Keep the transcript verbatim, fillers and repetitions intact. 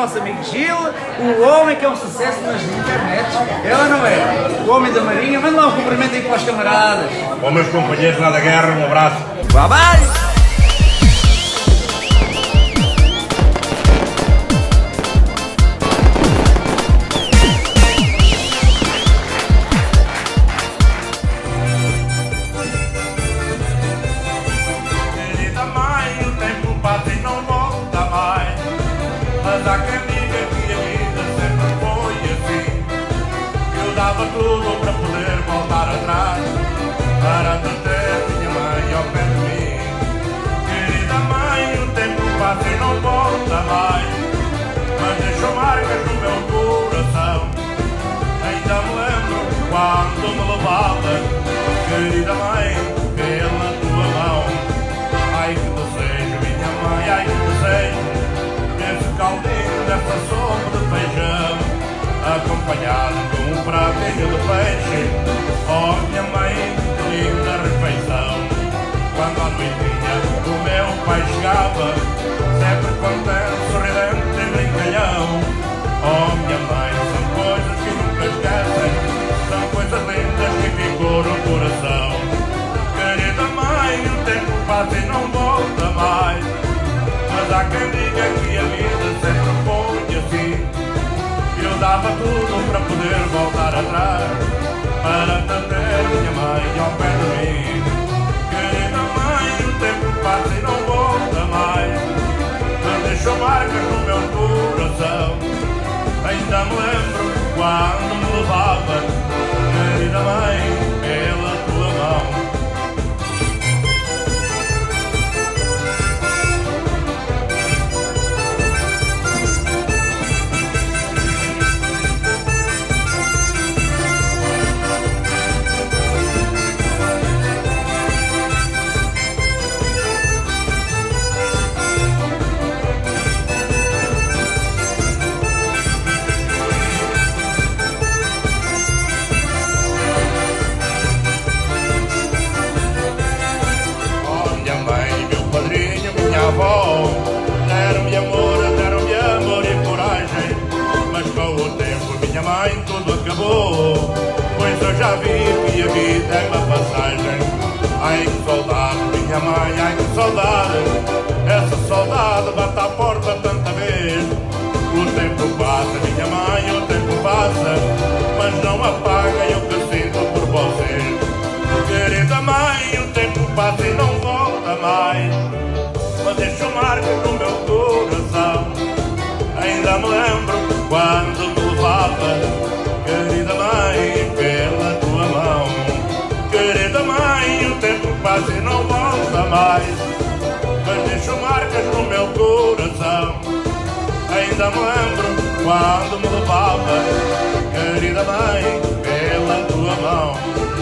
nosso amigo Gil, o homem que é um sucesso nas internets. É ou não é? O homem da Marinha. Manda lá um cumprimento aí para os camaradas. Para os meus companheiros lá da guerra, um abraço. Bye bye! Há quem diga que a vida sempre foi assim. Eu dava tudo para poder voltar atrás, para ter minha mãe ao pé de mim. Querida mãe, o tempo passa e não volta mais, mas deixou marcas no meu coração. Ainda me lembro quando me levava, querida mãe, pela tua mão. Ai que desejo, minha mãe, ai que desejo esse caldinho dessa sopa de feijão, acompanhado com um pratinho de peixe. Oh minha mãe, que linda refeição. Quando à noitinha o meu pai chegava, sempre contente, sorridente e brincalhão. Oh minha mãe, são coisas que nunca esquecem, são coisas lindas que ficam no coração. Querida mãe, o tempo passa e não volta mais, mas há quem diga que a vida sempre foi assim. Eu dava tudo para poder voltar atrás, para ter minha mãe ao pé de mim. Querida mãe, o tempo passa e não volta mais, mas deixou marcas no meu coração. Ainda me lembro quando me levava, querida mãe, pela tua mão. Deram-me amor, deram-me amor e coragem, mas com o tempo minha mãe tudo acabou, pois eu já vi que a vida é uma passagem. Ai que saudade, minha mãe, ai que saudade, essa saudade bate à porta tanta vez. O tempo passa, minha mãe, o tempo passa, mas não apaga o que sinto por vocês. Querida mãe, o tempo passa e não volta mais, mas deixou marcas no meu coração. Ainda me lembro quando me levava, querida mãe, pela tua mão. Querida mãe, o tempo passa e não volta mais, mas deixou marcas no meu coração. Ainda me lembro quando me levava, querida mãe, pela tua mão.